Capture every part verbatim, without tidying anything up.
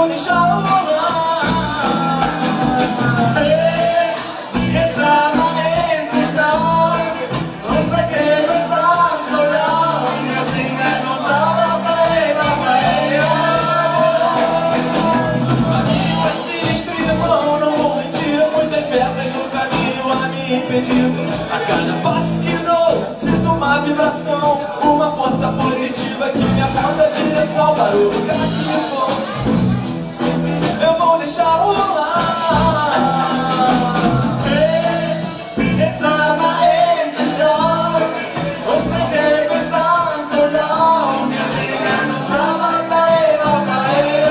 vou deixar rolar. Hey, jetzt haben wir endlich da unsere Kämpfe so lang. Wir singen uns aber bem, aber hey, Caminho assim estreito, não vou mentir. Muitas pedras no caminho a me impedir. A cada passo que dou, sinto uma vibração, uma força positiva que me aponta a direção para o lugar que eu vou. Eu vou deixar rolar. hey, jetzt haben wir endlich da unsere Kämpfe so lang. Wir singen uns aber bem, aber hey,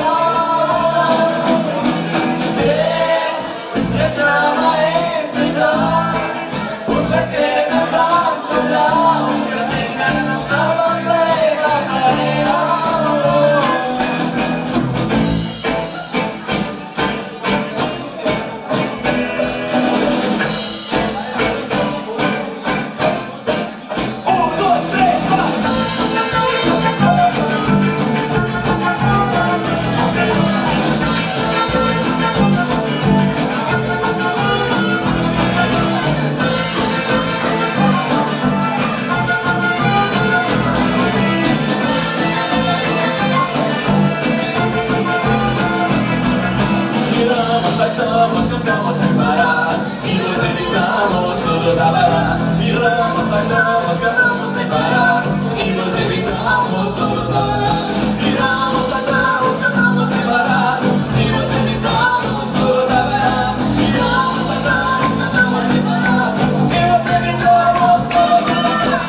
hey, jetzt haben wir endlich da unsere Kämpfe so lang. Wir singen uns aber bem, aber hey, Um, dois, três, vai! Viramos, saltamos, cantamos sem parar e nos evitamos todos a bailar. Viramos, saltamos, cantamos sem parar e nos evitamos todos a bailar. Viramos, saltamos, cantamos sem parar e nos evitamos todos a bailar. Viramos, saltamos, cantamos sem parar e nos evitamos todos a bailar.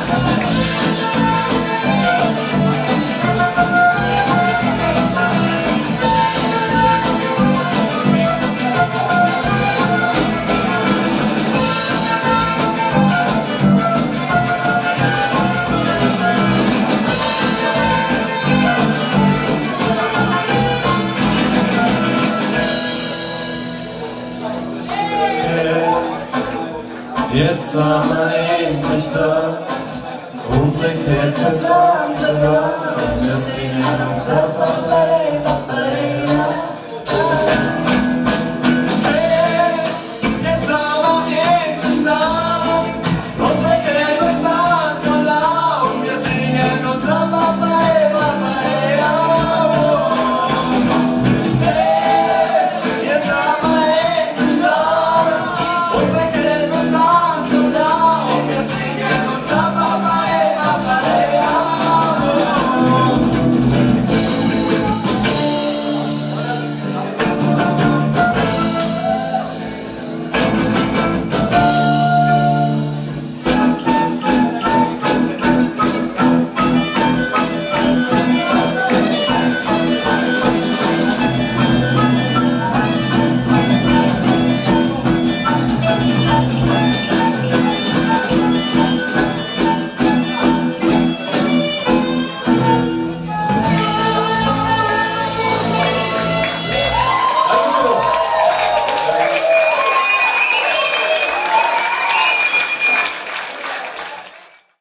jetzt haben wir endlich da unsere Kämpfe so lang. Wir singen uns aber bem, aber